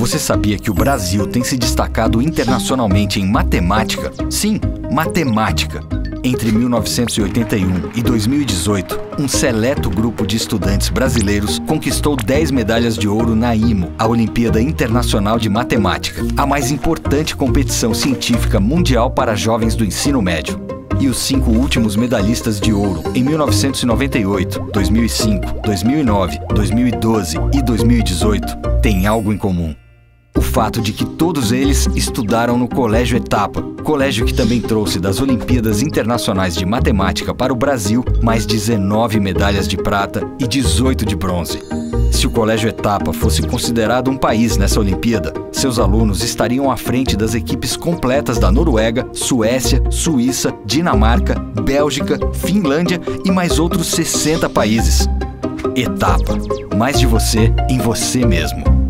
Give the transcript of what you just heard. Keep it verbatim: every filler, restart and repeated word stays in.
Você sabia que o Brasil tem se destacado internacionalmente em matemática? Sim, matemática. Entre mil novecentos e oitenta e um e dois mil e dezoito, um seleto grupo de estudantes brasileiros conquistou dez medalhas de ouro na I M O, a Olimpíada Internacional de Matemática, a mais importante competição científica mundial para jovens do ensino médio. E os cinco últimos medalhistas de ouro, em mil novecentos e noventa e oito, dois mil e cinco, dois mil e nove, dois mil e doze e dois mil e dezoito, têm algo em comum. O fato de que todos eles estudaram no Colégio Etapa, colégio que também trouxe das Olimpíadas Internacionais de Matemática para o Brasil mais dezenove medalhas de prata e dezoito de bronze. Se o Colégio Etapa fosse considerado um país nessa Olimpíada, seus alunos estariam à frente das equipes completas da Noruega, Suécia, Suíça, Dinamarca, Bélgica, Finlândia e mais outros sessenta países. Etapa. Mais de você em você mesmo.